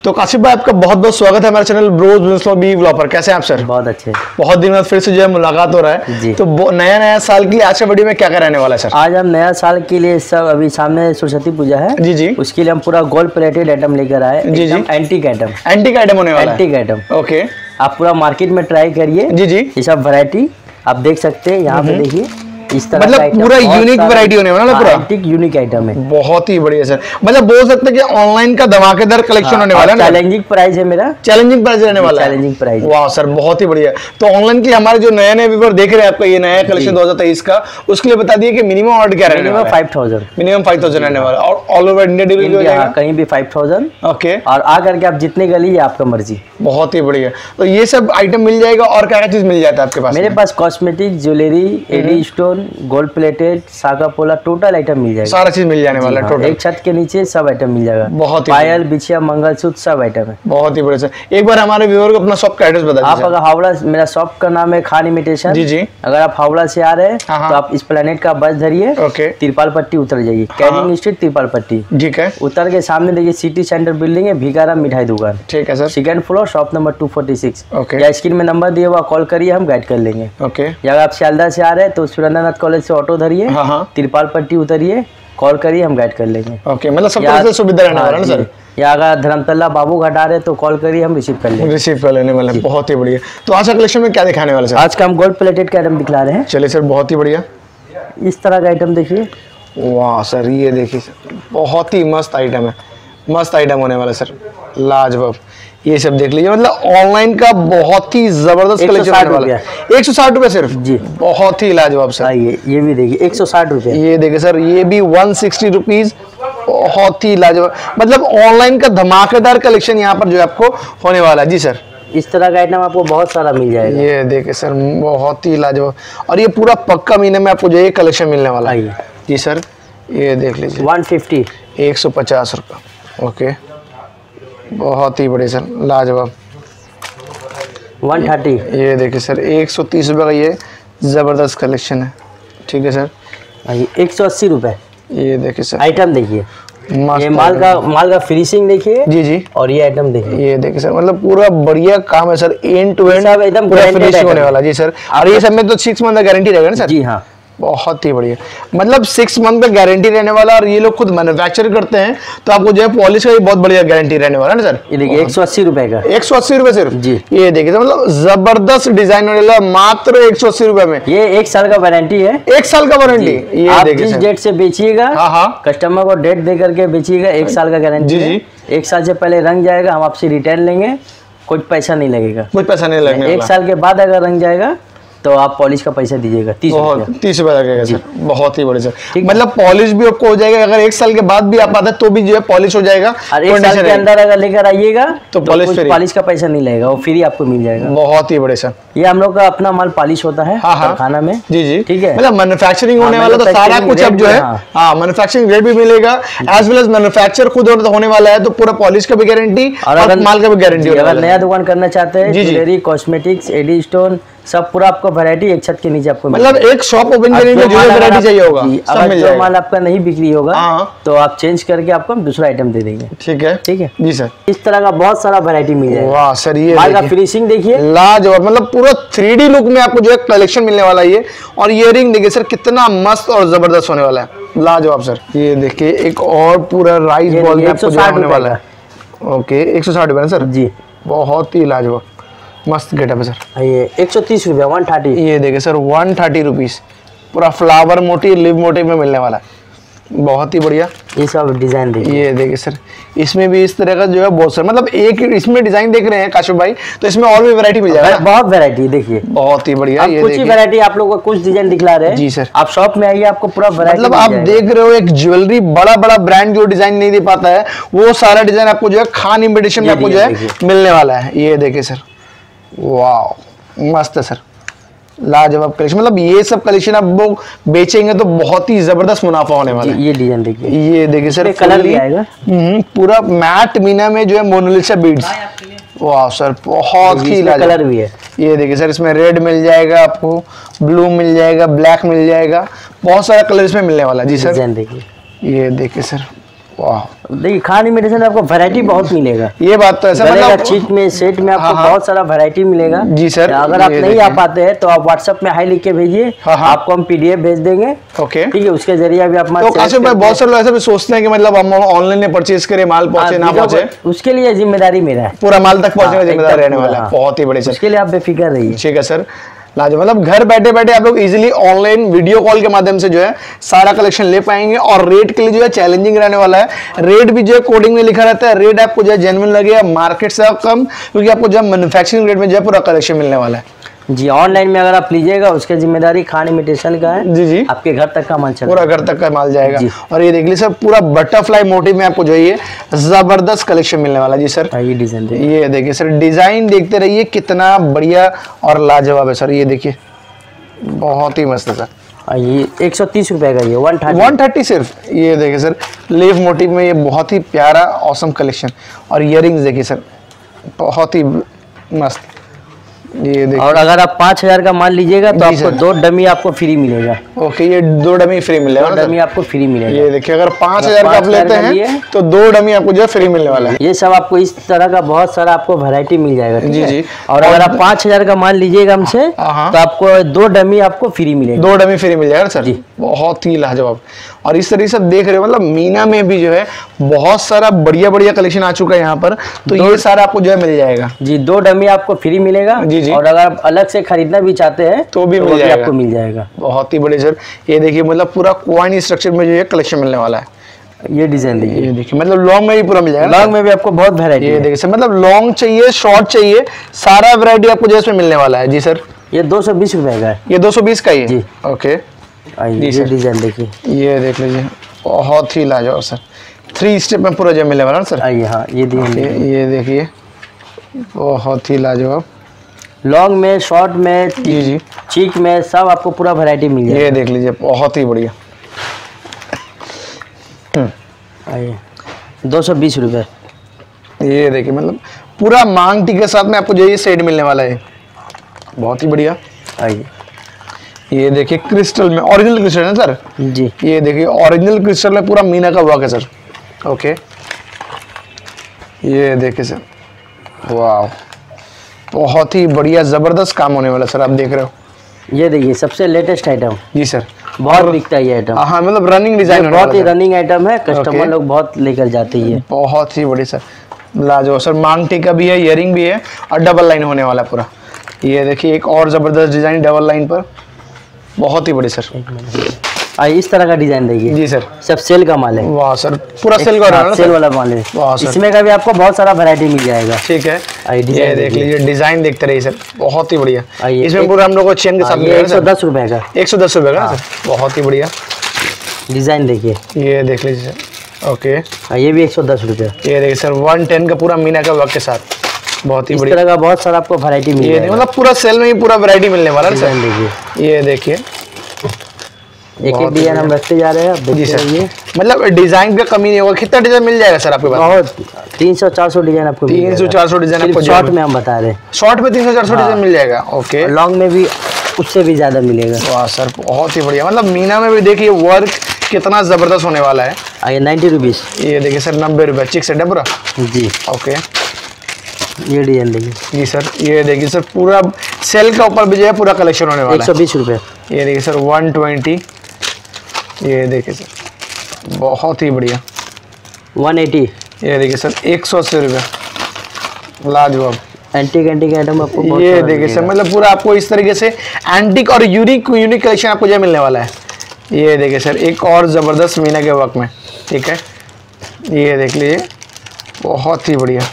तो काशिफ भाई आपका बहुत बहुत स्वागत है हमारे channel bros business B vlog पर। कैसे हैं आप सर? बहुत अच्छे। बहुत दिन बाद फिर से जो है मुलाकात हो रहा है जी। तो नया साल के लिए आज का वीडियो में क्या क्या रहने वाला है सर? आज हम नया साल के लिए सब अभी सामने सरस्वती पूजा है जी जी, उसके लिए हम पूरा गोल्ड प्लेटेड आइटम लेकर आए जी जी। एंटीक आइटम होने वाला है। एंटीक आइटम ओके, आप पूरा मार्केट में ट्राई करिए जी जी। ये सब वैरायटी आप देख सकते हैं यहाँ पे, देखिए इस तरह मतलब पूरा यूनिक वैरायटी होने वाला है, पूरा एंटीक यूनिक आइटम है। बहुत ही बढ़िया सर, मतलब बोल सकते हैं कि ऑनलाइन का धमाकेदार कलेक्शन होने वाला है। चैलेंजिंग प्राइस है मेरा, चैलेंजिंग प्राइस रहने वाला है। चैलेंजिंग प्राइस, वाह सर बहुत ही बढ़िया। तो ऑनलाइन के हमारे जो नए व्यूअर देख रहे हैं आपका ये नया कलेक्शन 2023 का, उसके लिए बता दिए कि मिनिमम ऑर्डर क्या रहने वाला है? 5000 मिनिमम 5000 रहने वाला और ऑल ओवर इंडिया डिलीवरी हो जाएगा, कहीं भी 5000 ओके। और आकर के आप जितने गली है आपका मर्जी। बहुत ही बढ़िया। तो ये सब आइटम मिल जाएगा और क्या क्या चीज मिल जाता है आपके पास? मेरे पास cosmetic, jewellery, AD stone, gold plated, सागा पोला, टोटल आइटम मिल जाएगा। सारा चीज मिल जाने वाला है टोटल, एक छत के नीचे सब आइटम मिल जाएगा। बहुत पायल, बिछिया, मंगलसूत्र सब आइटम है। बहुत ही बढ़िया सर। एक बार हमारे व्यूअर को अपना शॉप का एड्रेस बता दीजिए। आप अगर हावड़ा, मेरा शॉप का नाम है खान इमिटेशन जी जी। अगर आप हावड़ा से आ रहे हैं तो आप इस प्लेनेट का बस धरिए, तिरपाल पट्टी उतर जाइए, कैनिंग स्ट्रीट तिरपाल पट्टी, ठीक है। उतर के सामने देखिए सिटी सेंटर बिल्डिंग है, भिकाराम मिठाई दुकान, ठीक है sir. Second floor, shop number 246। या स्क्रीन में नंबर दिया हुआ, कॉल करिए, हम गाइड कर लेंगे। ओके। अगर आप सियालदह से आ रहे हैं तो सुरेंद्रनाथ कॉलेज से ऑटो धरिए, तिरपाल पट्टी उतरिए, कॉल करिए, हम गाइड कर लेंगे। ओके, मतलब सब तरह से सुविधा रहने वाला है ना सर? या अगर धर्मतला बाबू घाट आ रहे तो कॉल करिए, हम रिसीव कर लेंगे। रिसीव कर लेने वाले, बहुत ही बढ़िया। तो आज का कलेक्शन में क्या दिखाने वाले सर? आज का हम गोल्ड प्लेटेड का आइटम दिखला रहे हैं। चलिए सर, बहुत ही बढ़िया। इस तरह का आइटम देखिए। वाह सर, ये देखिए सर, बहुत ही मस्त आइटम है, मस्त आइटम होने वाला सर, लाजवाब। ये सब देख लीजिए, मतलब ऑनलाइन का बहुत ही जबरदस्त कलेक्शन होने वाला है। 160 रुपए सिर्फ जी, बहुत ही लाजवाब सर। ये भी देखिए 160 रुपए। ये देखिए सर, ये भी 160 रुपीज, बहुत ही लाजवाब। मतलब ऑनलाइन का धमाकेदार कलेक्शन यहाँ पर जो है आपको होने वाला है जी सर। इस तरह का आइटम आपको बहुत सारा मिल जाएगा। ये देखिए सर, बहुत ही लाजवाब। और ये पूरा पक्का महीने में आपको जो ये कलेक्शन मिलने वाला है जी सर। ये देख लीजिए 150, 150 रुपये, ओके, बहुत ही बड़े सर, लाजवाब। 130, ये देखिए सर 130 रुपये का ये जबरदस्त कलेक्शन है, ठीक है सर। 180 रुपये। ये देखिए सर, आइटम देखिए, ये माल का फिनिशिंग देखिए जी जी। और ये आइटम देखिए, ये देखिए सर, मतलब पूरा बढ़िया काम है सर, एंड टू एंड एकदम पूरा फिनिशिंग होने वाला जी सर। और ये सब में तो 6 मंथ का गारंटी रहेगा ना सर? जी हाँ, बहुत ही बढ़िया। मतलब 6 मंथ का गारंटी रहने वाला, और ये लोग खुद मैन्युफैक्चर करते हैं तो आपको जो है पॉलिश का भी बहुत बढ़िया गारंटी रहने वाला है ना सर? ये देखिए 180 रुपए का, 180 रुपए सिर्फ जी। ये देखिए मतलब जबरदस्त डिजाइन होने वाला, मात्र 180 रुपए में। ये 1 साल का वारंटी है, 1 साल का वारंटी। ये देखिए जिस डेट से बेचिएगा, कस्टमर को डेट दे करके बेचिएगा, 1 साल का गारंटी जी। 1 साल से पहले रंग जाएगा, हम आपसे रिटर्न लेंगे, कुछ पैसा नहीं लगेगा, कुछ पैसा नहीं लगेगा। 1 साल के बाद अगर रंग जाएगा तो आप पॉलिश का पैसा दीजिएगा 30 रुपए लगेगा सर। बहुत ही बड़े सर, मतलब पॉलिश भी आपको हो जाएगा। अगर 1 साल के बाद भी आप आते तो भी जो है पॉलिश हो जाएगा। और 1 साल के अंदर अगर लेकर आइएगा तो पॉलिश का पैसा नहीं लगेगा, वो फ्री आपको मिल जाएगा। बहुत ही बड़े सर। ये हम लोग का अपना माल पॉलिश होता है खाना में जी जी, ठीक है। मतलब मैन्युफैक्चरिंग होने वाला, तो सारा कुछ अब जो है मैन्युफैक्चरिंग रेट भी मिलेगा, एज वेल एज मैन्युफैक्चर खुद होने वाला है, तो पूरा पॉलिश का भी गारंटी और माल का भी गारंटी। अगर नया दुकान करना चाहते हैं, ज्वेलरी, कॉस्मेटिक्स, एडी स्टोन, सब पूरा आपको वैरायटी एक छत के नीचे आपको, मतलब एक शॉप ओपन करने में जो वैरायटी चाहिए होगा सब मिल जाएगा। जो माल आपका नहीं बिक्री होगा तो आप चेंज करके आपको हम दूसरा आइटम दे देंगे, ठीक है? ठीक है जी सर। इस तरह का बहुत सारा वैरायटी मिल जाएगा। वाह सर, ये माल का फिनिशिंग देखिए, लाजवाब, मतलब पूरा 3D लुक में आपको जो है कलेक्शन मिलने वाला है। और इयरिंग देखिए सर, कितना मस्त और जबरदस्त होने वाला है, लाजवाब सर। ये देखिए एक और पूरा राइस बॉल में आपको होने वाला है, ओके, 160 रुपए सर जी, बहुत ही लाजवाब, मस्त गेटअप है सर। ये 130 रुपये, 130। ये देखिए सर 130 रुपीज, पूरा फ्लावर मोटिव, लिव मोटिव में मिलने वाला है, बहुत ही बढ़िया। ये सब डिजाइन देखिए, ये देखिए सर, इसमें भी इस तरह का जो है बहुत सारा, मतलब एक इसमें डिजाइन देख रहे हैं काशिफ भाई, तो इसमें और भी वैरायटी मिल जाएगा। बहुत वैरायटी देखिए, बहुत ही बढ़िया। ये कुछ ही वैरायटी आप लोगों को कुछ डिजाइन दिखला रहे हैं जी सर। आप शॉप में आइए, आपको पूरा वैरायटी, मतलब आप देख रहे हो एक ज्वेलरी, बड़ा बड़ा ब्रांड जो डिजाइन नहीं दे पाता है, वो सारा डिजाइन आपको जो है खान इमिटेशन में आपको जो है मिलने वाला है। ये देखिए सर, वाह मस्त है सर, लाजवाब कलेक्शन। मतलब ये सब कलेक्शन आप लोग बेचेंगे तो बहुत ही जबरदस्त मुनाफा होने वाला है। ये डिजाइन देखिए, ये देखिए सर, कलर भी आएगा, पूरा मैट मीना में जो है मोनालिसा बीड्स, वाह सर, बहुत ही कलर भी है। ये देखिए सर, इसमें रेड मिल जाएगा आपको, ब्लू मिल जाएगा, ब्लैक मिल जाएगा, बहुत सारा कलर इसमें मिलने वाला जी सर। देखिए, ये देखिए सर, देखिए खान इमिटेशन आपको वैरायटी बहुत मिलेगा, ये बात तो ऐसा मतलब चीक में सेट में आपको बहुत सारा वैरायटी मिलेगा। जी सर, अगर आप नहीं आ पाते हैं तो आप व्हाट्सएप में हाई लिख के भेजिए, आपको हम पीडीएफ भेज देंगे। ओके, ठीक है, उसके जरिए भी आप बहुत सारे लोग ऐसा भी सोचते हैं कि मतलब हम ऑनलाइन में परचेज करें, माल पहुंचे ना पहुंचे, उसके लिए जिम्मेदारी मेरा है, पूरा माल तक पहुंचने की जिम्मेदारी रहने वाला है। बहुत ही बड़े सर, उसके लिए आप बेफिक्र रहिए। ठीक है सर, लाजवाब। मतलब घर बैठे बैठे आप लोग इजीली ऑनलाइन वीडियो कॉल के माध्यम से जो है सारा कलेक्शन ले पाएंगे, और रेट के लिए जो है चैलेंजिंग रहने वाला है। रेट भी जो है कोडिंग में लिखा रहता है, रेट आपको जो है जेन्युइन लगेगा, मार्केट से कम, क्योंकि आपको जो है मैन्युफैक्चरिंग रेट में जो है पूरा कलेक्शन मिलने वाला है। जी, ऑनलाइन में अगर आप लीजिएगा उसकी जिम्मेदारी खान इमिटेशन का है। जी जी, आपके घर तक का माल चलेगा, पूरा घर तक का माल जाएगा। और ये देख लीजिए सर, पूरा बटरफ्लाई मोटिव में आपको जो है जबरदस्त कलेक्शन मिलने वाला है। जी सर, ये डिजाइन ये देखिए सर, डिजाइन देखते रहिए कितना बढ़िया और लाजवाब है सर। ये देखिए बहुत ही मस्त है सर। ये 130 रुपए का, ये 130 सिर्फ। ये देखिए सर, लीफ मोटिव में ये बहुत ही प्यारा ऑसम कलेक्शन। और इयरिंग्स देखिए सर, बहुत ही मस्त। ये देखिए, और अगर आप 5000 का माल लीजिएगा तो आपको 2 डमी आपको फ्री मिलेगा। ओके, ये 2 डमी फ्री मिलेगा, 2 डमी आपको फ्री मिलेगा। ये देखिए, अगर 5000 का आप लेते हैं तो 2 डमी आपको जो फ्री मिलने वाला है। ये सब आपको इस तरह का बहुत सारा आपको वैरायटी मिल जाएगा। जी जी, और अगर आप 5000 का माल लीजिएगा हमसे तो आपको 2 डमी आपको फ्री मिलेगा। 2 डमी फ्री मिल जाएगा सर। बहुत ही लाजवाब। और इस तरीके से देख रहे हो, मतलब मीना में भी जो है बहुत सारा बढ़िया बढ़िया कलेक्शन आ चुका है यहाँ पर, तो ये सारा आपको जो है मिल जाएगा। जी, 2 डमी आपको फ्री मिलेगा। जी जी, और अगर आप अलग से खरीदना भी चाहते हैं तो भी मिल जाएगा, आपको मिल जाएगा। बहुत ही बड़े सर। ये देखिए, मतलब पूरा क्वाइन स्ट्रक्चर में जो है कलेक्शन मिलने वाला है। ये डिजाइन देखिए, ये देखिए, मतलब लॉन्ग में भी पूरा मिल जाएगा। लॉन्ग में भी आपको बहुत वैरायटी है। ये देखिए सर, मतलब लॉन्ग चाहिए, शॉर्ट चाहिए, सारा वैरायटी आपको जो इसमें मिलने वाला है। जी सर, ये 220 रुपए का है। ये 220 का ही है। जी, ओके। ये डिजाइन देखिए, ये देख लीजिए, बहुत ही लाजवाब सर। 3 स्टेप में पूरा जो मिलने वाला है सर। हाँ, ये देखिए, बहुत ही लाजवाब। लॉन्ग में, शॉर्ट में, जी जी, चीक में, सब आपको पूरा वैरायटी मिल जाएगा। ये देख लीजिए, बहुत ही बढ़िया। 220 रुपए। ये देखिए, मतलब पूरा मांग टी के साथ में आपको जो ये सेट मिलने वाला है, बहुत ही बढ़िया। ये देखिए, क्रिस्टल में, ओरिजिनल क्रिस्टल है सर। जी, ये देखिए, ओरिजिनल क्रिस्टल में पूरा मीना का वर्क है सर। ओके, ये देखिए सर, वाह, बहुत ही बढ़िया जबरदस्त काम होने वाला सर। आप देख रहे हो, ये देखिए सबसे लेटेस्ट आइटम। जी सर, बहुत बिकता है ये आइटम। हाँ, मतलब रनिंग डिजाइन, बहुत ही रनिंग आइटम है, कस्टमर लोग बहुत लेकर जाते हैं। बहुत ही बड़ी सर, लाजवाब सर। मांग टी का भी है, इयरिंग भी है, और डबल लाइन होने वाला पूरा। ये देखिए, एक और जबरदस्त डिजाइन डबल लाइन पर, बहुत ही बड़ी सर। इस तरह का डिजाइन देखिए। जी सर, सब सेल का माल है। वाह सर, पूरा सेल का सेल वाला माल है। इसमें का भी आपको बहुत सारा वैरायटी मिल जाएगा। ठीक है, ये देख लीजिए, डिजाइन देखते रहिए सर, बहुत ही बढ़िया। इसमें पूरा हम लोग को चेन के साथ 110 रुपए का, 110 रुपए का सर, बहुत ही बढ़िया डिजाइन देखिए। ये देख लीजिए सर। ओके, ये भी 110 रुपए। ये देखिए सर, 110 का पूरा मीना का वर्क के साथ, बहुत ही बढ़िया। इस तरह का बहुत सारा आपको वैरायटी मिल जाएगा। मतलब पूरा सेल में ही पूरा वैरायटी मिलने वाला है सर। देखिए, ये देखिए, एक एक डिजाइन हम रखते जा रहे हैं। जी सर, मतलब डिजाइन का कमी नहीं होगा। कितना डिजाइन मिल जाएगा सर आपके पास? बहुत 300-400 डिजाइन आपको 300-400 डिजाइन आपको शॉर्ट में हम बता रहे हैं। शॉर्ट में 300-400 डिजाइन मिल जाएगा। ओके, लॉन्ग में भी उससे भी ज्यादा मिलेगा। वाह सर, बहुत ही बढ़िया। मतलब मीना में भी देखिए वर्क कितना जबरदस्त होने वाला है। ये 90 रुपीज। ये देखिए सर, 90 रुपए चिक सेट है पूरा। जी, ओके, ये डिजाइन देखिए। जी सर, ये देखिए सर, पूरा सेल का ऊपर भी जो है पूरा कलेक्शन होने वाला है। 120 रुपए। ये देखिए सर, 120। ये देखिए सर, बहुत ही बढ़िया। 180। ये देखिए सर, 180 रुपये, लाजवाब। एंटीक आइटम आपको बहुत ये देखिए सर, मतलब पूरा आपको इस तरीके से एंटीक और यूनिक कलेक्शन आपको जो मिलने वाला है। ये देखिए सर, एक और ज़बरदस्त मीना के वर्क में। ठीक है, ये देख लीजिए, बहुत ही बढ़िया।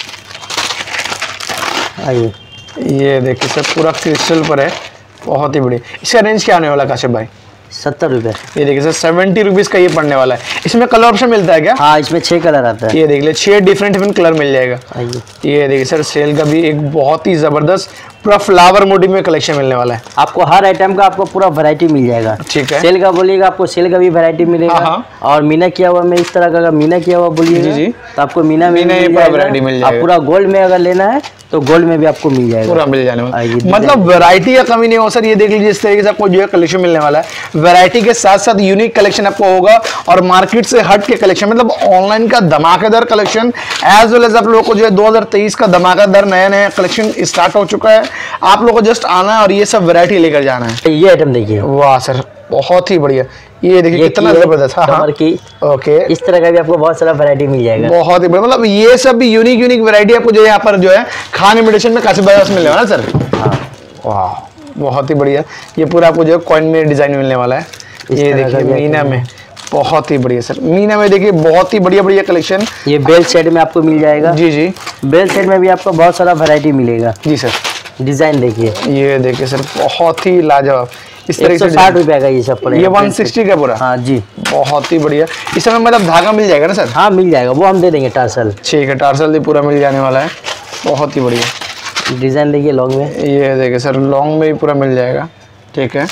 आइए, ये देखिए सर, पूरा क्रिस्टल पर है, बहुत ही बढ़िया। इसका रेंज क्या आने वाला काशिफ भाई? 70 रुपये। ये देखिए सर, 70 रुपीज़ का ये पड़ने वाला है। इसमें कलर ऑप्शन मिलता है क्या? हाँ, इसमें 6 कलर आता है। ये देख लीजिए, 6 डिफरेंट कलर मिल जाएगा। आइए, ये देखिए सर, सेल का भी एक बहुत ही ज़बरदस्त पूरा फ्लावर मोटिव में कलेक्शन मिलने वाला है आपको। हर आइटम का आपको पूरा वैरायटी मिल जाएगा। ठीक है। सेल का बोलिएगा आपको सेल का भी वैरायटी मिलेगा। और मीना किया हुआ में इस तरह का, अगर मीना किया हुआ बोलिएगा तो आपको मीना में वैरायटी मिल जाएगा। पूरा गोल्ड में अगर लेना है तो गोल्ड में भी आपको मिल जाएगा, पूरा मिल जाने वाला। मतलब वैरायटी का कमी नहीं हो सर। ये देख लीजिए इस तरीके से आपको जो है कलेक्शन मिलने वाला है। वैरायटी के साथ साथ यूनिक कलेक्शन आपको होगा और मार्केट से हट के कलेक्शन, मतलब ऑनलाइन का धमाकेदार कलेक्शन एज वेल एज आप लोगों को जो है 2023 का धमाकेदार नया नया कलेक्शन स्टार्ट हो चुका है। आप लोगों को जस्ट आना है और ये सब वैरायटी लेकर जाना है। ये आइटम देखिए, वाह सर बहुत ही बढ़िया। ये देखिए कितना जबरदस्त। हाँ की ओके, इस तरह का भी आपको बहुत सारा वैरायटी मिल जाएगा। बहुत ही बढ़िया, मतलब ये सब भी यूनिक वैरायटी आपको जो यहाँ पर जो है खान इमिटेशन में काफी बड़ा मिलने वाला है सर। वाह बहुत ही बढ़िया। ये पूरा आपको जो है कॉइन में डिजाइन मिलने वाला है। ये देखिए मीना में बहुत ही बढ़िया सर। मीना में देखिए बहुत ही बढ़िया कलेक्शन। ये बेल सेट में आपको मिल जाएगा। जी जी, बेल सेट में भी आपको बहुत सारा वैरायटी मिलेगा। जी सर। डिजाइन देखिए, ये देखिए सर बहुत ही लाजवाब। इस तरह से 60 रुपए का ये सब पड़ेगा। ये 160 का पूरा। हाँ जी, बहुत ही बढ़िया। इस समय मतलब धागा मिल जाएगा ना सर? हाँ मिल जाएगा, वो हम दे देंगे टार्सल। ठीक है, टार्सल भी पूरा मिल जाने वाला है। बहुत ही बढ़िया। डिजाइन देखिए लॉन्ग में, ये देखिए सर लॉन्ग में भी पूरा मिल जाएगा। ठीक है,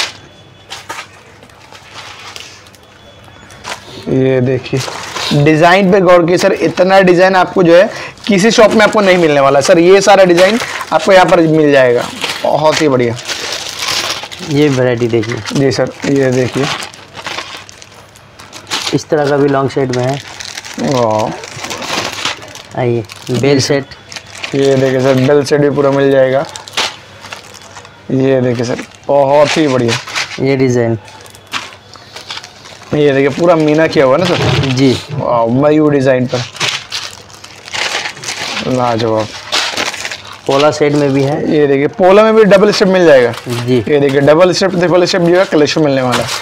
ये देखिए डिजाइन पे गौर की सर। इतना डिजाइन आपको जो है किसी शॉप में आपको नहीं मिलने वाला सर। ये सारा डिजाइन आपको यहाँ पर मिल जाएगा। बहुत ही बढ़िया। ये वैरायटी देखिए। जी सर, ये देखिए इस तरह का भी लॉन्ग सेट में है। आइए बेल सेट। ये देखिए सर बेल सेट भी पूरा मिल जाएगा। ये देखिए सर बहुत ही बढ़िया। ये डिजाइन, ये देखिए पूरा मीना किया हुआ है ना सर। जी, मयूर डिजाइन पर लाजवाब। पोला सेट में भी है। ये देखिए पोला में भी डबल स्टेप मिल जाएगा। जी, ये देखिए डबल स्टेप ट्रिपल स्टेप जो है कलेक्शन मिलने वाला है।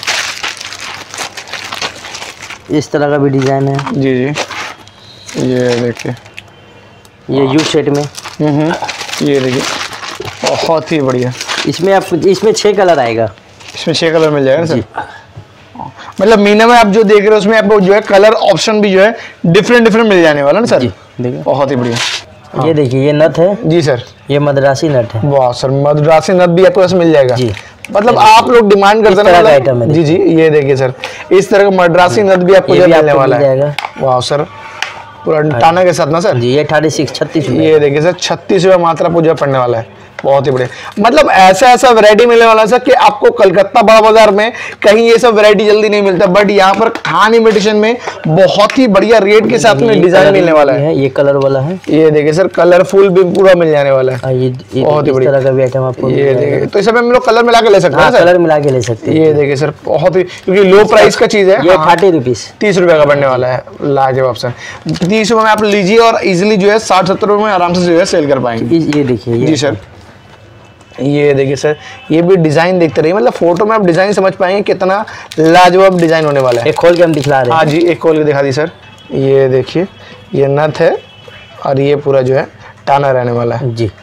इस तरह का भी डिजाइन है। जी जी, ये देखिए ये यू सेट में। ये देखिए बहुत ही बढ़िया। इसमें आप इसमें 6 कलर आएगा। इसमें 6 कलर मिल जाएगा ना सर। मतलब मीना में आप जो देख रहे हो उसमें आपको जो है कलर ऑप्शन भी जो है डिफरेंट मिल जाने वाला ना सर। जी देखिए बहुत ही बढ़िया। ये देखिए ये नथ है। जी सर, ये मद्रासी नट है। वाह सर मद्रासी नट भी आपको इसमें मिल जाएगा। जी, मतलब आप लोग डिमांड करते हैं आइटम है। जी जी, ये देखिए सर इस तरह का मद्रासी नट भी आपको मिलने वाला है। वाह सर पूरा टाना के साथ ना सर। जी, ये 36 ये देखिए सर 36 रुपये मात्रा पूजा पड़ने वाला है। बहुत ही बढ़िया। मतलब ऐसा वैरायटी मिलने वाला सर कि आपको कलकत्ता बड़ा बाजार में कहीं ये सब वैरायटी जल्दी नहीं मिलता, बट यहाँ पर खान इमिटेशन में बहुत ही बढ़िया रेट के साथ में डिजाइन मिलने वाला है। ये कलर वाला है। ये देखिए सर कलरफुल भी पूरा मिल जाने वाला है। ये बहुत ही बढ़िया तरह का भी आइटम आपको। ये देखिए तो इस समय हम लोग कलर मिला के ले सकते हैं। कलर मिला के ले सकते हैं। ये देखिए सर बहुत ही, क्योंकि लो प्राइस का चीज है। ये 30 रुपीज 30 रुपए का बनने वाला है। लाजवाब सर 30 रुपए में आप लीजिए और इजिली जो है 60-70 रुपए में आराम से जो है सेल कर पाएंगे। ये देखिए। जी सर, ये देखिए सर ये भी डिजाइन देखते रहिए। मतलब फोटो में आप डिजाइन समझ पाएंगे कितना लाजवाब डिजाइन होने वाला है। एक खोल के हम दिखला रहे हैं। हाँ जी, एक खोल के दिखा दी सर। ये देखिए ये नथ है और ये पूरा जो है टाना रहने वाला है। जी,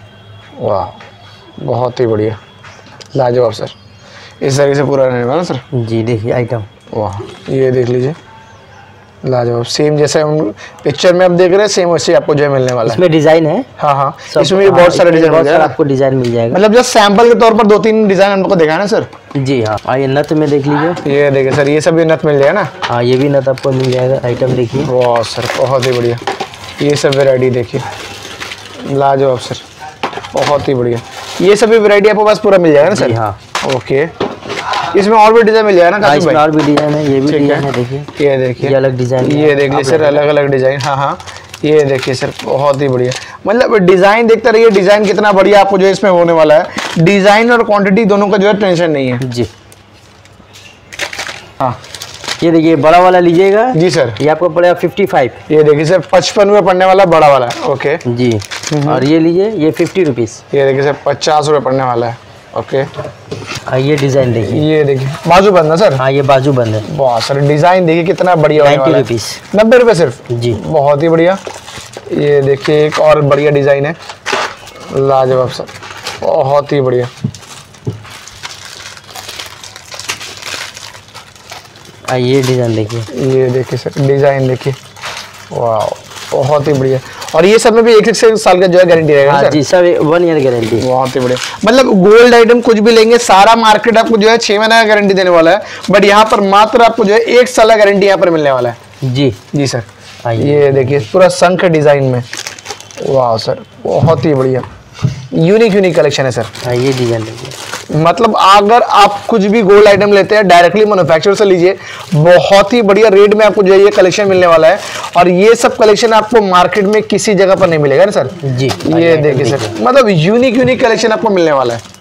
वाह बहुत ही बढ़िया लाजवाब सर। इस तरीके से पूरा रहने वाला सर। जी देखिए आइटम। वाह ये देख लीजिए लाजवाब। सेम जैसे हम पिक्चर में आप देख रहे हैं सेम वैसे आपको जो है मिलने वाला है। इसमें डिजाइन है। हाँ, इसमें भी बहुत सारे डिजाइन मिल जाएगा आपको। डिजाइन मिल जाएगा, मतलब जस्ट सैंपल के तौर पर 2-3 डिजाइन हमको दिखाना सर। जी हाँ, आइए नथ में देख लीजिए। ये देखिए सर ये सब भी नथ मिल जाएगा ना। हाँ, ये भी नथ आपको मिल जाएगा। आइटम देखिए। वाह सर बहुत ही बढ़िया। ये सब वेराइटी देखिए लाजवाब सर बहुत ही बढ़िया। ये सभी वेराइटी आपके पास पूरा मिल जाएगा ना सर। हाँ ओके, इसमें और भी डिजाइन मिल जाएगा ना। इसमें और भी डिजाइन है। ये भी डिजाइन है देखिए। ये देखिए ये अलग डिजाइन। ये देखिए सर अलग अलग डिजाइन। हाँ, ये देखिए सर बहुत ही बढ़िया। मतलब डिजाइन देखते रहिए, डिजाइन कितना बढ़िया आपको जो है इसमें होने वाला है। डिजाइन और क्वांटिटी दोनों का जो है टेंशन नहीं है। जी हाँ, ये देखिए बड़ा वाला लीजिएगा। जी सर, ये आपको पड़ेगा 55। ये देखिए सर 55 में पड़ने वाला बड़ा वाला। ओके जी, और ये लीजिए ये 50 रुपीज। ये देखिए सर 50 रुपये पड़ने वाला है। ओके, ये डिजाइन देखिए। ये देखिए बाजू बंद ना सर। हाँ, ये बाजू बंद है। वाह सर डिजाइन देखिए कितना बढ़िया। 90 रुपीज। 90 रुपये सिर्फ। जी, बहुत ही बढ़िया। ये देखिए एक और बढ़िया डिजाइन है लाजवाब सर बहुत ही बढ़िया। ये डिजाइन देखिए। ये देखिए सर डिजाइन देखिए। वाह बहुत ही बढ़िया। और ये सब में भी 1 साल का जो है गारंटी रहेगा सर? जी सब 1 ईयर गारंटी। बहुत ही बढ़िया। मतलब गोल्ड आइटम कुछ भी लेंगे, सारा मार्केट आपको जो है 6 महीने का गारंटी देने वाला है, बट यहाँ पर मात्र आपको जो है 1 साल का गारंटी यहाँ पर मिलने वाला है। जी जी सर। ये देखिए पूरा शंख डिजाइन में, वाह सर बहुत ही बढ़िया, यूनिक कलेक्शन है सर। ये डिजाइन देखिए, मतलब अगर आप कुछ भी गोल्ड आइटम लेते हैं डायरेक्टली मैन्युफैक्चरर से लीजिए, बहुत ही बढ़िया रेट में आपको जो है ये कलेक्शन मिलने वाला है। और ये सब कलेक्शन आपको मार्केट में किसी जगह पर नहीं मिलेगा ना सर? जी ये देखिए सर, मतलब यूनिक कलेक्शन आपको मिलने वाला है।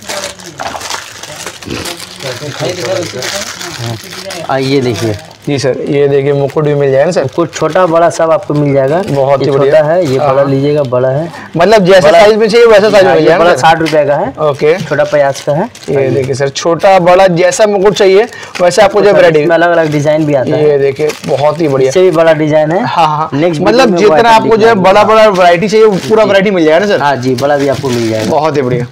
ये देखिए जी सर, ये देखिए मुकुट भी मिल जाएगा ना सर? कुछ छोटा बड़ा सब आपको मिल जाएगा। बहुत ही बढ़िया है, ये बड़ा लीजिएगा, बड़ा है, मतलब जैसा साइज में चाहिए वैसा साइज में मिल जाएगा। बड़ा 60 रुपए का है, ओके, छोटा 50 का है। ये देखिए सर, छोटा बड़ा जैसा मुकुट चाहिए वैसे आपको जो वैरायटी अलग अलग डिजाइन भी आता है। ये देखिए बहुत ही बढ़िया, इससे भी बड़ा डिजाइन है। हाँ, नेक्स्ट मतलब जितना आपको जो है बड़ा वैरायटी चाहिए पूरा वैरायटी मिल जाएगा ना सर? हाँ जी, बड़ा भी आपको मिल जाएगा। बहुत ही बढ़िया।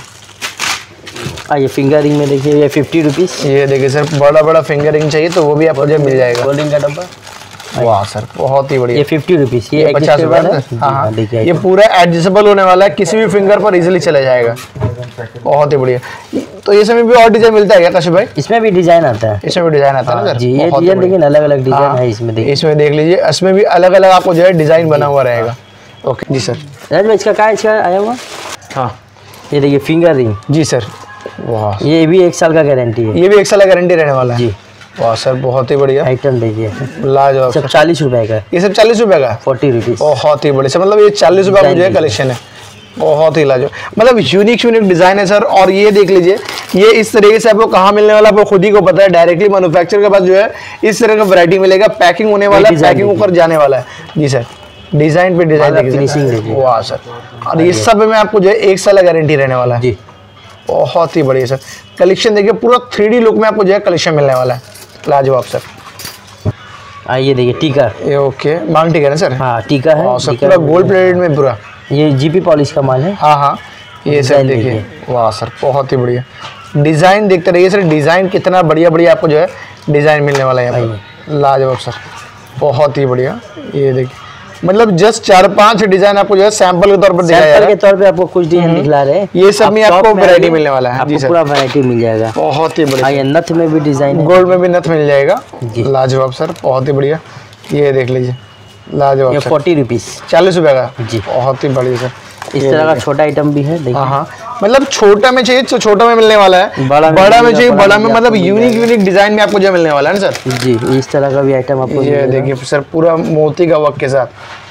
ये फिंगर रिंग में देखिए, ये 50 रुपीज। ये देखिए सर, बड़ा फिंगर रिंग चाहिए तो वो भी आपको जो मिल जाएगा। गोल्ड रिंग का डब्बा, वाह सर बहुत ही बढ़िया। ये 50 रुपीज, ये 50 रुपए है। हाँ, देखिए ये पूरा एडजस्टेबल होने वाला है, किसी भी फिंगर पर इजीली चला जाएगा। बहुत ही बढ़िया। तो ये समय भी और डिजाइन मिलता है क्या कशिश भाई? इसमें भी डिजाइन आता है, इसमें भी डिजाइन आता है ना सर? जी, ये डिजाइन देखिए, अलग अलग डिजाइन है इसमें। देखिए इसमें देख लीजिए, इसमें भी अलग अलग आपको जो है डिजाइन बना हुआ रहेगा। ओके जी सर। राज भाई इसका क्या इसका आया हुआ? हाँ ये देखिए फिंगर रिंग। जी सर, वाह, ये भी 1 साल का गारंटी है। ये भी 1 साल का गारंटी रहने वाला है जी। वाह सर बहुत ही बढ़िया आइटम देखिए, लाजवाब। सब 40 रुपए का। ये सब 40 रुपए का? 40 रुपीज। बहुत ही बढ़िया, मतलब ये 40 रुपए का जो है कलेक्शन है, बहुत ही लाजवाब। मतलब यूनिक डिजाइन है सर। और ये देख लीजिए, ये इस तरीके से आपको कहाँ मिलने वाला आपको खुद ही को पता है, डायरेक्टली मैन्युफैक्चरर के पास जो है इस तरह का वैरायटी मिलेगा, पैकिंग होने वाला है, पैकिंग ऊपर जाने वाला है। जी सर, डिजाइन पे डिजाइन फिनिशिंग, वाह सर। और ये सब में आपको जो है 1 साल का गारंटी रहने वाला है। जी बहुत ही बढ़िया सर। कलेक्शन देखिए, पूरा 3D लुक में आपको जो है कलेक्शन मिलने वाला है, लाजवाब सर। ये देखिए टीका, ये ओके, मांग टीका ना सर? हाँ टीका है सर, पूरा गोल्ड प्लेटेड में पूरा। ये जीपी पॉलिश का माल है। हाँ, ये सर देखिए, वाह सर बहुत ही बढ़िया डिजाइन। देखते रहिए सर, डिजाइन कितना बढ़िया आपको जो है डिजाइन मिलने वाला है यहाँ पर, लाजवाब सर बहुत ही बढ़िया। ये देखिए, मतलब जस्ट 4-5 डिजाइन आपको जो है सैंपल के तौर पर दिखाया सैंपल के तौर पे आपको कुछ डिजाइन दिखला रहे हैं। ये सब में आपको वैरायटी मिलने वाला है। जी सर, पूरा वैरायटी मिल जाएगा। बहुत ही बढ़िया। ये नथ में भी डिजाइन, गोल्ड में भी नथ मिल जाएगा, लाजवाब सर बहुत ही बढ़िया। ये देख लीजिए, लाजवाब। ये 40 रुपीज, 40 रुपए का जी, बहुत ही बढ़िया सर। इस तरह का छोटा आइटम भी है देखिए। हाँ, मतलब छोटा में चाहिए तो छोटा में मिलने वाला है, बड़ा में चाहिए बड़ा में, मतलब यूनिक डिजाइन में आपको जो मिलने वाला है ना सर? जी, इस तरह का भी आइटम आपको। ये देखिए सर, पूरा मोती का वर्क के साथ,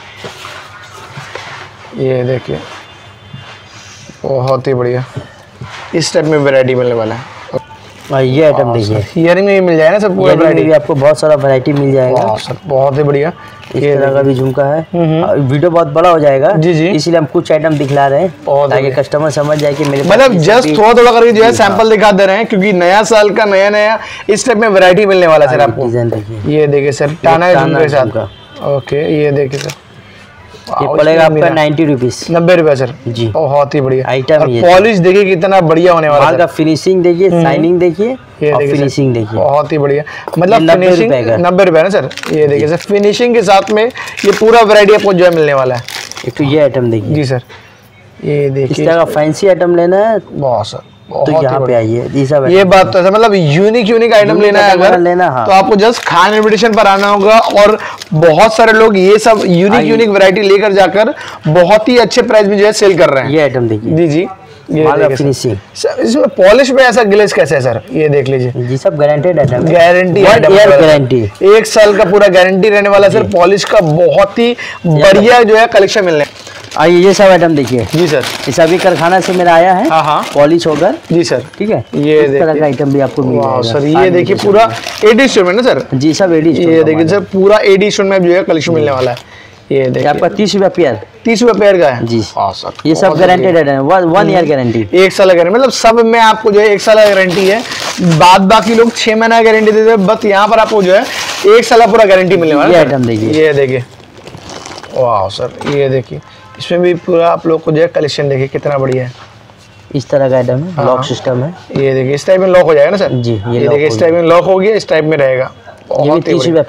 ये देखिए बहुत ही बढ़िया, इस टाइप में वैरायटी मिलने वाला है। ये आइटम देखिए, ईयरिंग में भी मिल जाएगा ना सर? पूरा वैरायटी भी आपको बहुत सारा वैरायटी मिल जाएगा सर, बहुत ही बढ़िया। इस तरह का भी झुमका है। वीडियो बहुत बड़ा हो जाएगा जी, इसलिए हम कुछ आइटम दिखला रहे हैं ताकि कस्टमर समझ जाए कि मेरे मतलब जस्ट थोड़ा करके जो है सैंपल दिखा दे रहे हैं, क्योंकि नया साल का नया इस टाइप में वैरायटी मिलने वाला है सर आपको। डिजाइन देखिए, ये देखिए सर, टाना झुमके के साथ। ओके, ये देखिए सर, ये पड़ेगा आपका 90 रुपीज, 90 रुपए सर जी। बहुत ही बढ़िया आइटम। पॉलिश देखिए कितना बढ़िया होने वाला है, फिनिशिंग देखिए, शाइनिंग देखिए, फिनिशिंग देखिए, बहुत ही बढ़िया। मतलब फिनिशिंग 90 रुपए ना सर? ये देखिए सर, फिनिशिंग के साथ में ये पूरा वैरायटी आपको जो है मिलने वाला है। एक तो ये आइटम देखिए जी सर, ये देखिए इस तरह का फैंसी आइटम लेना है बहुत सर, तो यहाँ पे आइए। ये बात तो है, मतलब यूनिक आइटम लेना है अगर लेना, हाँ, तो आपको जस्ट खान इन्विटेशन पर आना होगा। और बहुत सारे लोग ये सब यूनिक वैरायटी लेकर जाकर बहुत ही अच्छे प्राइस में जो है सेल कर रहे हैं। ये आइटम देखिए जी, ये फिनिशिंग इसमें पॉलिश में ऐसा ग्लेज कैसे है सर? ये देख लीजिए जी, सब गारंटेड आइटम, गारंटी 1 साल का पूरा गारंटी रहने वाला सर। पॉलिश का बहुत ही बढ़िया जो है कलेक्शन मिलने। आइए, ये सब आइटम देखिए जी सर, ये सभी कारखाना से मेरा आया है। हाँ, पॉलिश होकर जी सर, ठीक है। ये इस तरह का आइटम भी आपको मिल जाएगा सर। ये देखिए पूरा एडी स्टोर में ना सर? जी, सब एडी स्टोर। ये देखिए सर, पूरा एडी स्टोर में जो है कलेक्शन मिलने वाला है। ये देखिए आपका 30 रुपए पेयर, 30 रुपए पेयर का है जी। हाँ सर, ये सब गारंटेड है, 1 ईयर गारंटी, 1 साल गारंटी। मतलब सब में आपको जो है 1 साल गारंटी है। बाद बाकी लोग 6 महीना गारंटी देते हैं, बस यहाँ पर आपको जो है 1 साल पूरा गारंटी मिलने वाला है। ये आइटम देखिए, ये देखिए, वाह सर, ये देखिए इसमें भी पूरा आप लोग को जो है कलेक्शन देखिए कितना बढ़िया है। इस तरह का आइटम है, लॉक सिस्टम है। ये देखिए इस टाइप में लॉक हो जाएगा ना सर? जी, ये देखिए इस टाइप में लॉक हो गया, इस टाइप में रहेगा। ये 30 रुपए पेयर,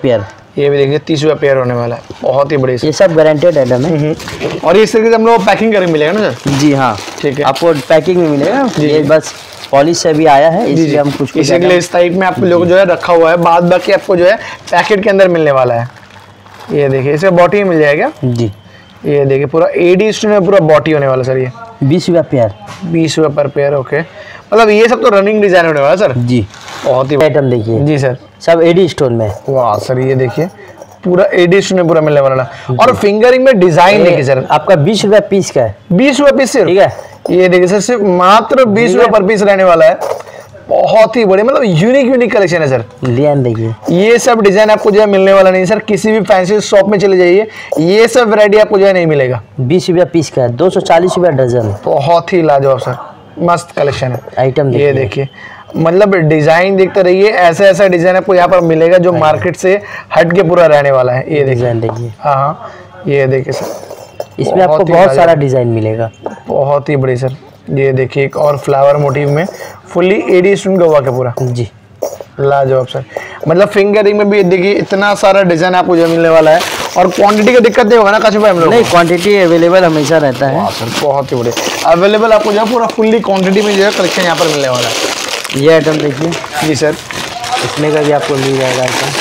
ये भी देखिए 30 रुपया पेयर होने वाला है, बहुत ही बढ़िया। ये सब गारंटेड आइटम है। और इस तरीके से हम लोग पैकिंग करके मिलेगा ना सर? जी हाँ, ठीक है, आपको पैकिंग में मिलेगा। ये बस पॉलिश से भी आया है, इसलिए हम कुछ इसीलिए इस टाइप में आप लोग जो है रखा हुआ है, बाद बाकी आपको जो है पैकेट के अंदर मिलने वाला है। ये देखिए इसका बॉटी मिल जाएगा जी। ये देखिए पूरा एडी स्टोन में पूरा बॉटी होने वाला सर। ये 20 रुपया पेयर, 20 रुपया पर पेयर। ओके, मतलब ये सब तो रनिंग डिजाइन होने वाला सर जी। बहुत ही आइटम देखिए जी सर, सब एडी स्टोन में। वाह सर, ये देखिए पूरा एडी स्टोन में पूरा मिलने वाला है। और फिंगरिंग में डिजाइन देखिए सर, आपका 20 रुपया पीस का है। 20 रुपया पीस, ठीक है। ये देखिए सर, सिर्फ मात्र 20 रुपया पर पीस रहने वाला है। बहुत ही बड़े, मतलब यूनिक कलेक्शन है सर। डिजाइन देखिए, ये सब डिजाइन आपको जो है मिलने वाला नहीं सर। किसी भी फैंसी शॉप में चले जाइए, ये सब वैरायटी आपको जो है नहीं मिलेगा। 20 रुपया पीस का है, 240 रुपया डजन। बहुत ही लाजवाब सर, मस्त कलेक्शन है। आइटम ये देखिए, मतलब डिजाइन देखते रहिए, ऐसा डिजाइन आपको यहाँ पर मिलेगा जो मार्केट से हट के पूरा रहने वाला है। ये डिजाइन देखिए, हाँ ये देखिए सर, इसमें आपको बहुत सारा डिजाइन मिलेगा। बहुत ही बड़ी सर। ये देखिए एक और फ्लावर मोटिव में फुल्ली एडी स्टोन का हुआ पूरा जी, लाजवाब सर। मतलब फिंगरिंग में भी देखिए इतना सारा डिजाइन आपको जो मिलने वाला है। और क्वांटिटी का दिक्कत नहीं होगा ना काशिफ भाई हम लोग? नहीं, क्वांटिटी अवेलेबल हमेशा रहता है सर। बहुत ही बढ़िया अवेलेबल आपको जो है पूरा फुल्ली क्वांटिटी में जो है कलेक्शन यहाँ पर मिलने वाला है। ये आइटम देखिए जी सर, इसमें का भी आपको मिल जाएगा आइटम।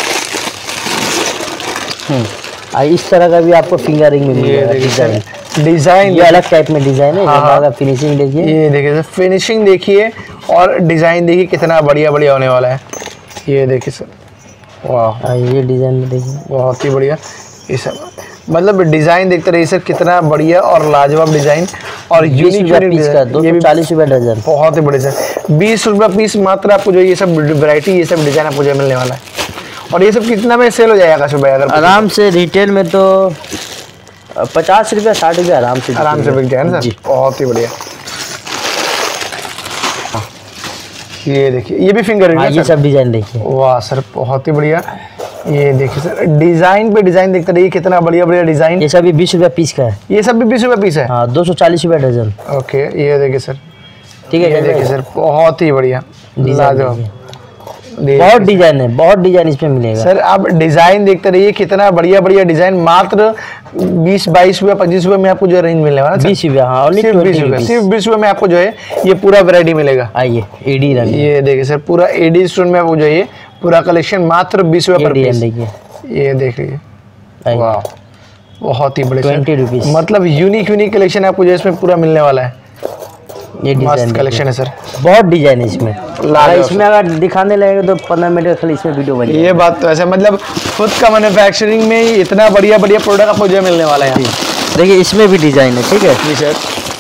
इस तरह का भी आपको फिंगरिंग में मिल जाएगा। डिजाइन ये अलग टाइप में डिजाइन है। हाँ, फिनिशिंग देखिए, ये देखिए सर, फिनिशिंग देखिए और डिजाइन देखिए कितना बढ़िया होने वाला है। ये देखिए सर, वाह, ये डिजाइन में देखिए बहुत ही बढ़िया। ये सब मतलब डिजाइन देखते रहिए सर, कितना बढ़िया और लाजवाब डिजाइन और यूनिक पीस का 240 रुपया डजन। बहुत ही बढ़िया सर, 20 रुपया पीस मात्र आपको जो ये सब वैरायटी, ये सब डिजाइन आपको जो मिलने वाला है। और ये सब कितना में सेल हो जाएगा सुबह? अगर आराम से रिटेल में तो 50 रुपया 60 रुपया आराम से बिक जाए ना सर। बहुत ही बढ़िया। ये देखिए, ये भी फिंगरिंग है। ये सब डिजाइन देखिए, वाह सर, बहुत ही बढ़िया। ये देखिए सर, डिजाइन पे डिजाइन देखते रहिए, कितना बढ़िया डिजाइन। ये सब भी 20 रुपया पीस का है। ये सब भी 20 रुपया पीस है। हाँ, 240 रुपया डजन। ओके, ये देखिए सर, ठीक है। ये देखिए सर, बहुत ही बढ़िया डिजाइन, बहुत डिजाइन है, बहुत डिजाइन इसमें मिलेगा सर। आप डिजाइन देखते रहिए, कितना बढ़िया डिजाइन। मात्र 20-22 रुपया 25 रुपये में आपको जो रेंज मिलने वाला है। 20 रुपया, हाँ, सिर्फ 20 रुपये, सिर्फ 20 रुपये में आपको जो है ये पूरा वैरायटी मिलेगा। आइए, एडी रंग, ये देखिए सर, पूरा एडी स्टोन में आपको जो है पूरा कलेक्शन मात्र 20 रुपये पर पीस। देखिए, ये देख लीजिए, वाह, बहुत ही बड़े 20 रुपीज। मतलब यूनिक कलेक्शन आपको जो इसमें पूरा मिलने वाला है। ये मस्त कलेक्शन है सर, बहुत डिजाइन है इसमें। इसमें अगर दिखाने लगेगा तो 15 मिनट का खाली इसमें वीडियो बनेगा। ये बात तो ऐसा, मतलब खुद का मैन्युफैक्चरिंग में इतना बढ़िया प्रोडक्ट आपको जो मिलने वाला है। देखिए, इसमें भी डिजाइन है, ठीक है जी सर।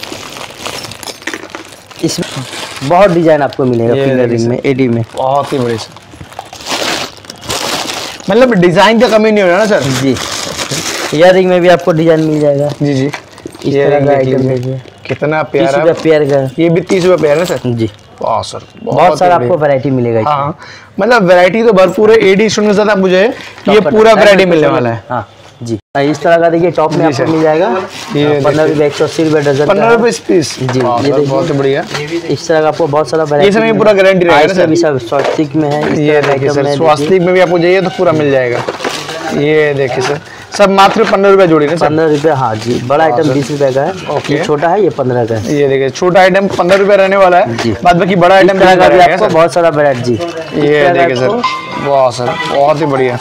इसमें बहुत डिजाइन आपको मिलेगा फिंगरिंग में, एडी में। बहुत ही बड़ी सर, मतलब डिजाइन का कमी नहीं हो रहा ना सर जी। इयररिंग में भी आपको डिजाइन मिल जाएगा जी जी। इस तरह का आइटम देखिए, कितना प्यारा। 30 रुपया पेयर का, ये भी 30 रुपया पेयर है सर जी। वाह सर, बहुत सारा आपको वैरायटी मिलेगा। हाँ, मतलब वैरायटी तो भरपूर है। एडी स्टोन के साथ आप मुझे ये पूरा वैरायटी मिलने वाला है। हाँ जी, इस तरह का देखिए टॉप में आपको मिल जाएगा। ये 15 रुपये 180 रुपये डजन, 15 रुपये पीस जी। ये बहुत बढ़िया, इस तरह का आपको बहुत सारा वैरायटी। ये पूरा गारंटी रहेगा सर। सब स्वास्तिक में है। ये देखिए सर, स्वास्तिक में भी आपको चाहिए तो पूरा मिल जाएगा। ये देखिए सर, सब मात्र 15 रुपया जोड़ी ना सर? 15 रुपया, हाँ जी। बड़ा आइटम 20 रुपये का है। ओके, छोटा है ये 15 का है। ये देखिए, छोटा आइटम 15 रुपया रहने वाला है जी। बाद बाकी बड़ा आइटम का भी आपको बहुत सारा वैरायटी जी। ये देखिए सर, वाह सर, बहुत ही बढ़िया।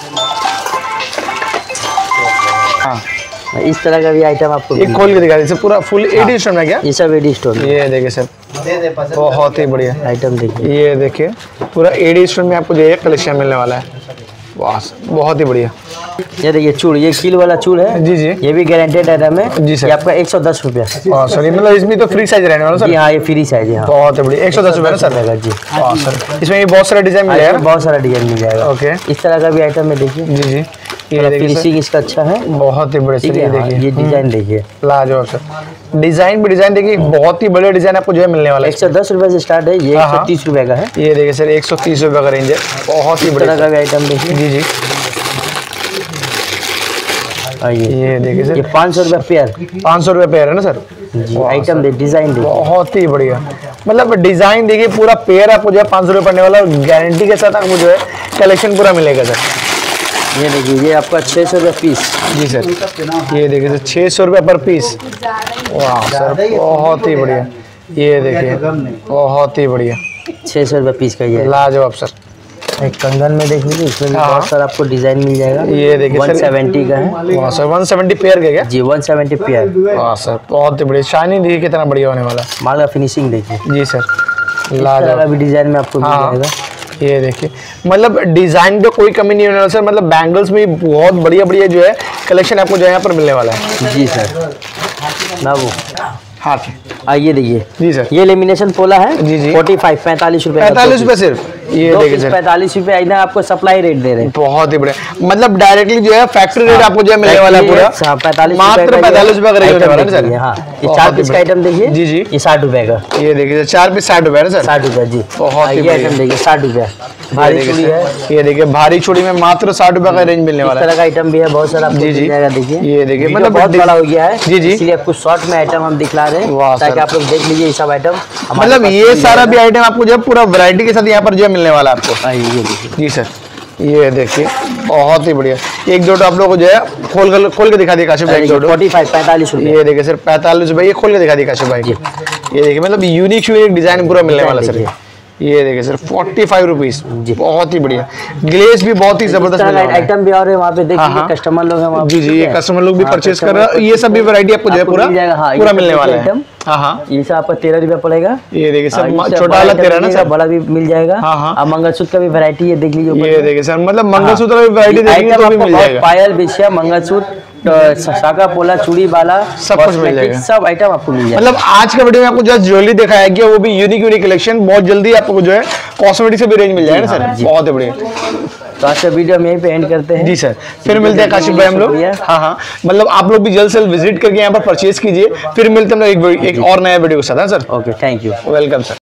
हाँ, इस तरह का भी आइटम आपको एक खोल के दिखा दीजिए, पूरा फुल एडी स्टोन है क्या? ये सब एडी स्टोन। ये देखिए सर, बहुत ही बढ़िया आइटम देखिए। ये देखिए, पूरा एडी स्टोन में आपको जो है कलेक्शन मिलने वाला है। वाह, बहुत ही बढ़िया। ये देखिए चूड़, ये कील वाला चूड़ है जी जी। ये भी गारंटेड आइटम है जी सर। ये आपका 110 रुपया। सॉरी, मतलब इसमें तो फ्री साइज रहने वाला सर? हाँ, ये फ्री साइज है। बहुत बढ़िया, 110 रुपया ना सर जी। हाँ सर, इसमें ये बहुत सारा डिजाइन मिल जाएगा। बहुत सारा डिजाइन मिल जाएगा। ओके, इस तरह का भी आइटम है देखिए। जी जी। ये फिनिशिंग इसका अच्छा है, बहुत ही बड़े सर। ये देखिए, ये डिजाइन देखिए, लाजवाब सर। डिजाइन भी डिजाइन देखिए, बहुत ही बड़े डिजाइन आपको जो है मिलने वाला है। 110 रुपये से स्टार्ट है, ये 130 रुपये का है। ये देखिए सर, 130 रुपये का रेंज है। बहुत ही बड़ा का भी आइटम देखिए। जी जी। ये देखिए सर, ये 500 रुपये पेयर, 500 रुपये पेयर है ना सर जी। आइटम देख, डिजाइन देखिए, बहुत ही बढ़िया। मतलब डिजाइन देखिए, पूरा पेयर आपको जो है 500 रुपये पड़ने वाला, गारंटी के साथ आपको जो है कलेक्शन पूरा मिलेगा सर। ये देखिए ये आपका 600 रुपये पीस। जी सर, ये देखिए सर 600 रुपये पर पीस। वाह सर बहुत ही बढ़िया, ये देखिए बहुत ही बढ़िया 600 रुपये पीस का ये लाजवाब सर। एक कंगन में देख लीजिए, इसमें भी बहुत सारा आपको डिजाइन मिल जाएगा। ये देखिए 170 का है। वाह सर 170 पेयर का क्या? जी 170 पेयर। वाह सर बहुत ही बढ़िया, शाइनिंग देखिए कितना बढ़िया होने वाला। माल का फिनिशिंग देखिए। जी सर लाजवाब भी डिजाइन में आपको मिल जाएगा। ये देखिए मतलब डिजाइन पे कोई कमी नहीं होने वाला सर। मतलब बैंगल्स में बहुत बढ़िया बढ़िया जो है कलेक्शन आपको जो यहाँ पर मिलने वाला है। जी सर ना वो हाँ आइए देखिए। जी सर ये लेमिनेशन पोला है। जी जी 45 रुपए। 45 रुपए सिर्फ। ये देखिए सर 45 रुपए इधर आपको सप्लाई रेट दे रहे हैं। बहुत ही बढ़िया, मतलब डायरेक्टली जो है फैक्ट्री रेट आपको जो है मिलने वाला है पूरा 45 मात्र 45 रुपए का रेट होने वाला है सर। हाँ ये 4 पीस का आइटम देखिए। जी जी ये 60 रुपए का। ये देखिए 4 पीस 60 रुपए है सर। 60 रुपए जी। बहुत ही आइटम देखिए 60 रुपए भारी चूड़ी है। ये देखिए भारी चूड़ी में मात्र 60 रुपए का रेंज मिलने वाला है। इस तरह का आइटम भी है बहुत सारा आपको मिल जाएगा। देखिए ये देखिए मतलब बहुत बड़ा हो गया है। जी जी इसलिए आपको शॉर्ट में आइटम हम दिखला रहे हैं ताकि आप लोग देख लीजिए ये सब आइटम। मतलब ये सारा भी आइटम आपको जो है पूरा वैरायटी के साथ यहाँ पर जो है मिलने वाला है आपको। जी सर ये देखिए बहुत ही बढ़िया। एक दो आप लोगों को जो है खोल के दिखा दिए काशिफ भाई। 45 रुपए। ये देखिए सर 45 रुपए ये खोल के दिखा दिए काशिफ भाई। ये देखिए मतलब यूनिक डिजाइन पूरा मिलने वाला सर। ये देखिए सर 45 रुपीज। बहुत ही बढ़िया, ग्लेज भी बहुत ही जबरदस्त आइटम भी और है वहाँ पे देखिए कस्टमर लोग हैं वहाँ। जी जी ये कस्टमर लोग भी परचेज कर रहे हैं। ये सब भी वैरायटी आपको जो है पूरा मिलने वाला है। हाँ हाँ ये सब आपको 13 रुपए पड़ेगा। ये देखिए सर छोटा वाला 13 ना सर, बड़ा भी मिल जाएगा। हाँ मंगलसूत्र का भी वैरायटी है देख लीजिए। ये देखिए सर मतलब मंगलसूत्र की वैरायटी देखिए तो भी मिल जाएगा। पायल बिछिया मंगलसूत्र सागा पोला चूड़ी वाला सब कुछ मिल जाएगा। सब आइटम आपको मिल जाएगा। मतलब आज के वीडियो में आपको जो ज्वेलरी दिखाया गया वो भी यूनिक कलेक्शन। बहुत जल्दी आपको जो है कॉस्मेटिक से भी रेंज मिल जाएगा ना सर। बहुत ही बढ़िया। तो आज का वीडियो हम यहीं पे एंड करते हैं। जी सर फिर मिलते हैं काशिफ भाई हम लोग। हाँ हाँ मतलब आप लोग भी जल्द से जल्द विजिट करके यहाँ पर परचेज कीजिए। फिर मिलते हैं एक और नया वीडियो के साथ। Sir okay thank you welcome sir.